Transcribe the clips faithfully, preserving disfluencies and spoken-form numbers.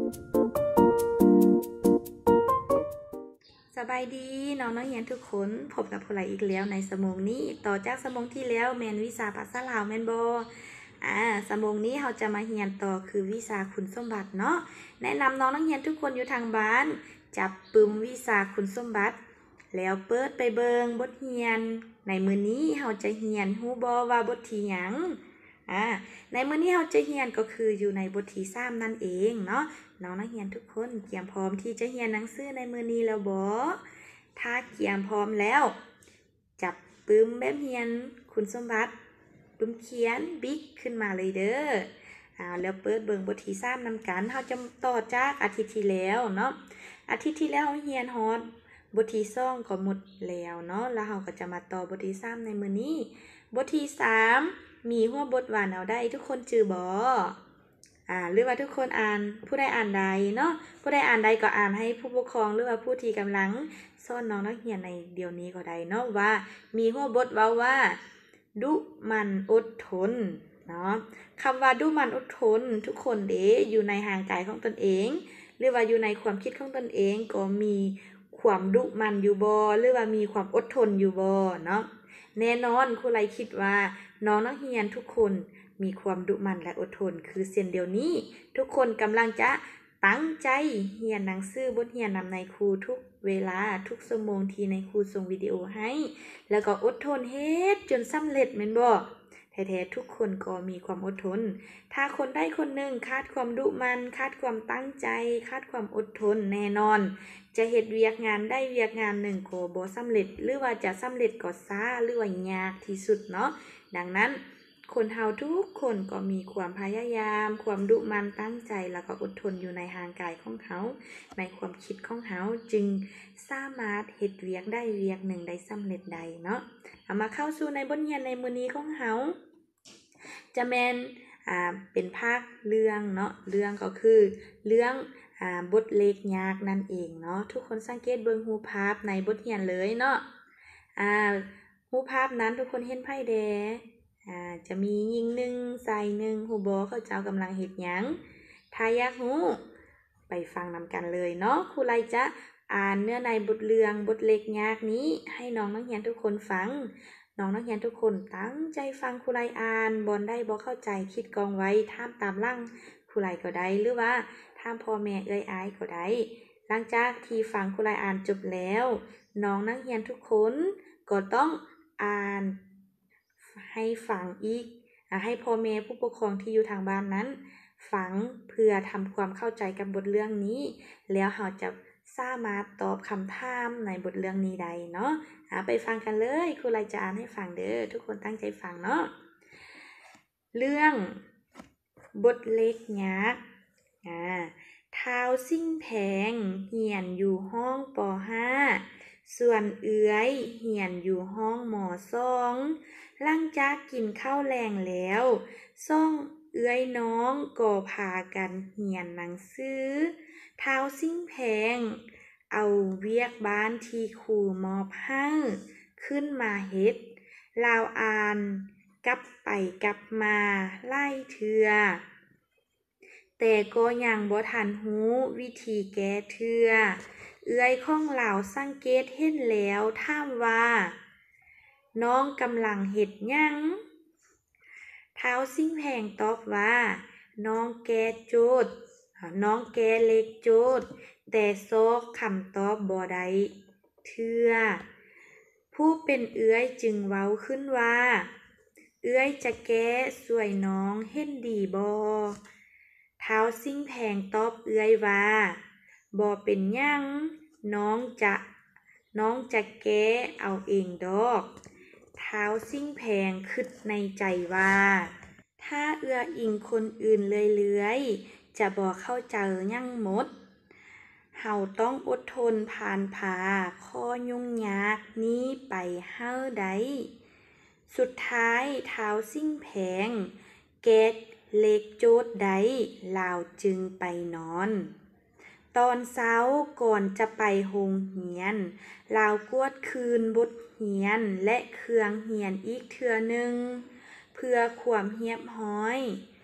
สบายดีน้องนักเรียนทุกคนพบกับผู้ใหญ่อีกแล้วในสมงนี้ต่อจากสมงที่แล้วแมนวิชาภาษาลาวแมนบออ่าสมงนี้เราจะมาเรียนต่อคือวิชาคุณสมบัติเนาะแนะนำน้องนักเรียนทุกคนอยู่ทางบ้านจับปึมวิชาคุณสมบัติแล้วเปิดไปเบิงบทเรียนในมื้อนี้เราจะเรียนฮู้บ่ว่าบทที่หยังอ่าในมื้อนี้เราจะเรียนก็คืออยู่ในบทที่สามนั่นเองเนาะน้องนักเรียนทุกคนเตรียมพร้อมที่จะเรียนหนังสือในมื้อนี้แล้วบ่ถ้าเตรียมพร้อมแล้วจับปึ้มแบบเรียนคุณสมบัติปึ้มเขียนบิ๊กขึ้นมาเลยเด้ออ่าแล้วเปิดเบิ่งบทที่สามนำกันเราจะต่อจากอาทิตย์ที่แล้วเนาะอาทิตย์ที่แล้วเราเรียนฮอดบทที่สองก็หมดแล้วเนาะแล้วเราก็จะมาต่อบทที่สามในมื้อนี้บทที่สามมีหัวบทว่าแนวใดทุกคนจื้อบ่อ่าหรือว่าทุกคนอ่านผู้ใดอ่านใดเนาะผู้ใดอ่านใดก็อ่านให้ผู้ปกครองหรือว่าผู้ที่กำลังสอนน้องนักเรียนในเดี๋ยวนี้ก็ได้เนาะว่ามีหัวบทว่าว่าดุมันอดทนเนาะคำว่าดุมันอดทนทุกคนเด้อยู่ในห่างกายของตนเองหรือว่าอยู่ในความคิดของตนเองก็มีความดุมันอยู่บ่หรือว่ามีความอดทนอยู่บ่เนาะแน่นอนครูไลคิดว่าน้องนักเรียนทุกคนมีความดุมันและอดทนคือเส้นเดียวนี้ทุกคนกำลังจะตั้งใจเรียนหนังสือบทเรียนนำในครูทุกเวลาทุกชั่วโมงที่ในครูส่งวิดีโอให้แล้วก็อดทนเฮ็ดจนสำเร็จแม่นบ่แท้ๆทุกคนก็มีความอดทนถ้าคนใดคนหนึ่งขาดความดุมันขาดความตั้งใจขาดความอดทนแน่นอนจะเฮ็ดเวียกงานได้เวียกงานหนึ่งก็บ่สำเร็จหรือว่าจะสำเร็จก็ช้าหรือว่ายากที่สุดเนาะดังนั้นคนเฮาทุกคนก็มีความพยายามความดุมันตั้งใจแล้วก็อดทนอยู่ในห่างกายของเขาในความคิดของเขาจึงสามารถเฮ็ดเวียกได้เวียกหนึ่งได้สำเร็จได้เนาะเอามาเข้าสู่ในบทเรียนในมื้อนี้ของเฮาจะแม่นอ่าเป็นภาคเรื่องเนาะเรื่องก็คือเรื่องอ่าบทเลขยากนั่นเองเนาะทุกคนสังเกตเบิ่งรูปภาพในบทเรียนเลยเนาะอ่ารูปภาพนั้นทุกคนเห็นไผแดอ่าจะมีหญิงหนึ่งชายหนึ่งฮู้บ่เขาเจ้ากำลังเฮ็ดหยังถ้าอยากรู้ไปฟังนำกันเลยเนาะครูไลจะอ่านเนื้อในบทเรื่องบทเลขยากนี้ให้น้องนักเรียนทุกคนฟังน้องนักเรียนทุกคนตั้งใจฟังครูไลอ่านบ่ได้บ่เข้าใจคิดกองไว้ถามตามหลังครูไลก็ได้หรือว่าถามพ่อแม่เอ่ยอ้ายก็ได้หลังจากที่ฟังครูไลอ่านจบแล้วน้องนักเรียนทุกคนก็ต้องอ่านให้ฟังอีกให้พ่อแม่ผู้ปกครองที่อยู่ทางบ้านนั้นฟังเพื่อทำความเข้าใจกับบทเรื่องนี้แล้วเราจะสามารถตอบคำถามในบทเรื่องนี้ได้เนาะไปฟังกันเลยครูไลจะอ่านให้ฟังเด้อทุกคนตั้งใจฟังเนาะเรื่องบทเลขยากอ่าท้าวซิ่งแพงเรียนอยู่ห้องป ห้า ส่วนเอื้อยเรียนอยู่ห้องม สอง หลังจากกินข้าวแลงแล้วซ่องเอื้อยน้องก็พากันเรียนหนังสือท้าวซิ่งแพงเอาเวียกบ้านที่ครูมอบให้ขึ้นมาเฮ็ดลาวอ่านกลับไปกลับมาหลายเทื่อแต่ก็ยังบ่ทันรู้วิธีแก้เทื่อเอื้อยของลาวสังเกตเห็นแล้วถามว่าน้องกำลังเฮ็ดหยังท้าวซิ่งแพงตอบว่าน้องแก้โจทย์น้องแก้เลขโจทย์แต่ซอกคำตอบบ่ได้เทื่อผู้เป็นเอื้อยจึงเว้าขึ้นว่าเอื้อยจะแก้ช่วยน้องเฮ็ดดีบ่ท้าวซิ่งแพงตอบเอื้อยว่าบ่เป็นหยังน้องจะน้องจะแก้เอาเองดอกท้าวซิ่งแพงคิดในใจว่าถ้าเอื้ออิงคนอื่นเรื่อยๆจะบ่เข้าใจหยังหมดเฮาต้องอดทนผ่านพาข้อยุ่งยากนี้ไปเฮ้าได้สุดท้ายท้าวซิ่งแพงแก้เลขโจทย์ได้ลาวจึงไปนอนตอนเช้าก่อนจะไปโรงเรียนลาวกวดคืนบทเรียนและเครื่องเรียนอีกเทื่อหนึ่งเพื่อความเรียบร้อย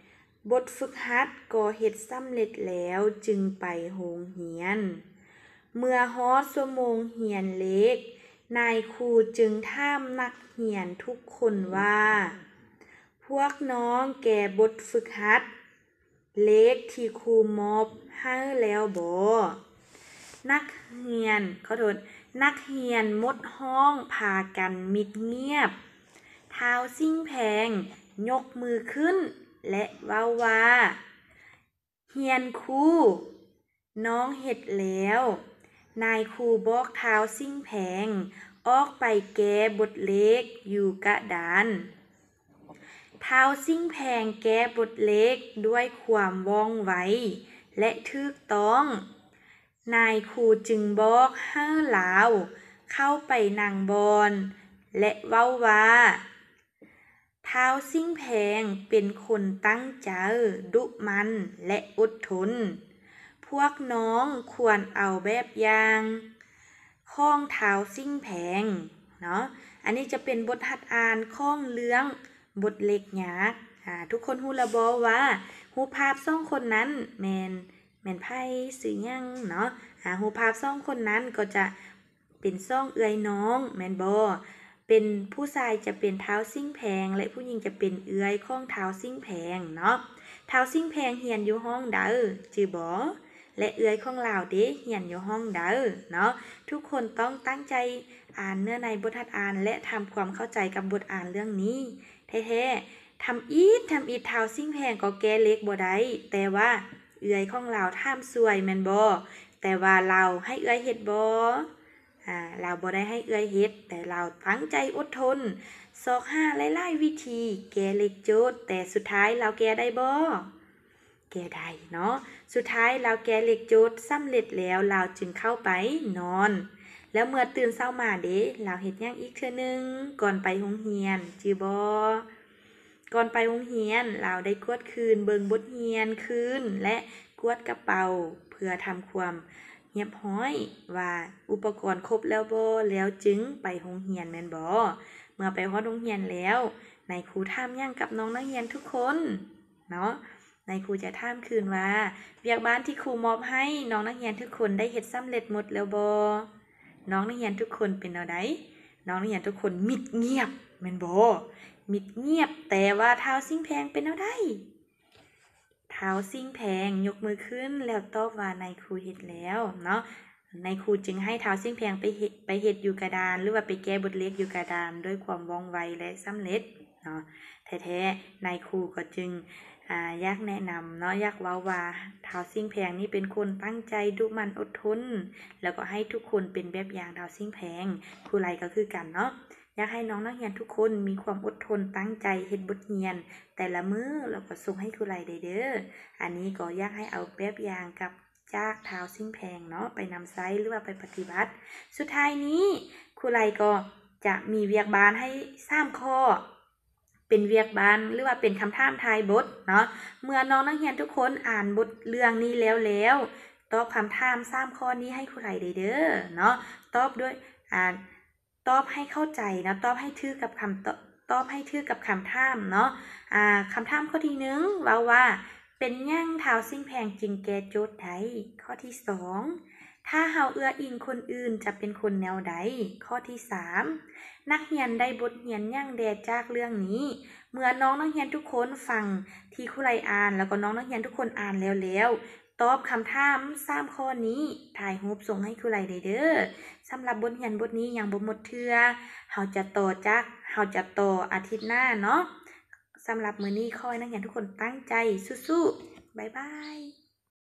บทฝึกหัดก็เฮ็ดสำเร็จแล้วจึงไปโรงเรียนเมื่อฮอดชั่วโมงเรียนเลขนายครูจึงถามนักเรียนทุกคนว่าพวกน้องแก่บทฝึกหัดเลขที่ครูมอบให้แล้วบ่นักเรียนขอโทษนักเรียนหมดห้องพากันมิดเงียบเท้าซิ่งแพงยกมือขึ้นและเว้าว่าเรียนครูน้องเฮ็ดแล้วนายครูบอกเท้าซิ่งแพงออกไปแก้บทเลขอยู่กระดานเท้าซิ่งแพงแก้บทเลขด้วยความว่องไวและถูกต้องนายครูจึงบอกให้ลาวเข้าไปนั่งบอนและเว้าว่าเท้าซิ่งแพงเป็นคนตั้งใจดุมันและอดทนพวกน้องควรเอาแบบอย่างข้องเท้าซิ่งแพงเนาะอันนี้จะเป็นบทหัดอ่านข้องเรื่องบทเล็กหยากอ่าทุกคนฮู้ละบ่ว่าฮู้ภาพสองคนนั้นแม่นแม่นไผซื้อหยังเนาะอ่าฮู้ภาพสองคนนั้นก็จะเป็นซ่องเอื้อยน้องแม่นบ่เป็นผู้ชายจะเป็นเท้าซิ่งแพงและผู้หญิงจะเป็นเอื้อยของเท้าซิ่งแพงเนาะเท้าซิ่งแพงเรียนอยู่ห้องใดจื้อบ่และเอื้อยของลาวเด้เรียนอยู่ห้องใดเนาะทุกคนต้องตั้งใจอ่านเนื้อในบทหัดอ่านและทำความเข้าใจกับบทอ่านเรื่องนี้แท้ๆทำอีดทำอีดเท้าซิ่งแพงก็แก้เล็กบ่ได้แต่ว่าเอื้อยของลาวท่ามสวยแม่นบ่แต่ว่าเราให้เอื้อยเฮ็ดบ่อ่าเราบ่ได้ให้เอื้อยเฮ็ดแต่เราตั้งใจอดทนซอกหาหลายๆวิธีแก้เล็กโจทย์แต่สุดท้ายเราแก้ได้บ่แก้ได้เนาะสุดท้ายเราแก้เล็กโจทย์สำเร็จแล้วเราจึงเข้าไปนอนแล้วเมื่อตื่นเช้ามาเด้เราเฮ็ดหยังอีกเทื่อนึงก่อนไปโรงเรียนจื้อบ่ก่อนไปโรงเรียนเราได้กวดคืนเบิ่งบทเรียนคืนและกวดกระเป๋าเพื่อทำความเรียบร้อยว่าอุปกรณ์ครบแล้วบ่แล้วจึงไปโรงเรียนแม่นบ่เมื่อไปฮอดโรงเรียนแล้วนายครูถามหยังกับน้องนักเรียนทุกคนเนาะนายครูจะถามคืนว่าเวียกบ้านที่ครูมอบให้น้องนักเรียนทุกคนได้เฮ็ดสำเร็จหมดแล้วบ่น้องนักเรียนทุกคนเป็นแนวใดน้องนักเรียนทุกคนมิดเงียบแม่นบ่มิดเงียบแต่ว่าเท้าซิ่งแพงเป็นแนวใดเท้าซิ่งแพงยกมือขึ้นแล้วตอบว่านายครูเฮ็ดแล้วเนาะนายครูจึงให้เท้าซิ่งแพงไปเฮ็ดไปเฮ็ดอยู่กระดานหรือว่าไปแก้บทเลขอยู่กระดานด้วยความว่องไวและสำเร็จเนาะแท้ๆนายครูก็จึงอ่าอยากแนะนำเนาะอยากเว้าว่าเท้าซิ่งแพงนี่เป็นคนตั้งใจดุมันอดทนแล้วก็ให้ทุกคนเป็นแบบอย่างเท้าซิ่งแพงครูไรก็คือกันเนาะอยากให้น้องนักเรียนทุกคนมีความอดทนตั้งใจเฮ็ดบทเรียนแต่ละมื้อแล้วก็ส่งให้ครูไรได้เด้ออันนี้ก็อยากให้เอาแบบอย่างกับจากเท้าซิ่งแพงเนาะไปนำใช้หรือว่าไปปฏิบัติสุดท้ายนี้ครูไรก็จะมีเวียกบ้านให้สามข้อเป็นเวียกบ้านหรือว่าเป็นคำถามทายบทเนาะเมื่อน้องนักเรียนทุกคนอ่านบทเรื่องนี้แล้วแล้วตอบคำถามสามข้อนี้ให้ครูไรได้เด้อเนาะตอบด้วยอ่านตอบให้เข้าใจนะตอบให้ถือกับคำตอบตอบให้ถือกับคำถามเนาะอ่าคำถามข้อที่หนึ่งว่าว่าเป็นหยังเท้าซิ่งแพงจึงแก้โจทย์ได้ข้อที่สองถ้าเฮาเอื้ออิงคนอื่นจะเป็นคนแนวใดข้อที่สามนักเรียนได้บทเรียนหยังแดจากเรื่องนี้เมื่อน้องนักเรียนทุกคนฟังที่ครูไรอ่านแล้วก็น้องนักเรียนทุกคนอ่านแล้วแล้วตอบคำถามสามข้อนี้ถ่ายรูปส่งให้ครูไรได้เด้อสำหรับบทเรียนบทนี้ยังบ่หมดเทื่อเฮาจะต่อจากเฮาจะต่ออาทิตย์หน้าเนาะสำหรับมื้อนี้ขอให้นักเรียนทุกคนตั้งใจสู้ๆบ๊ายบาย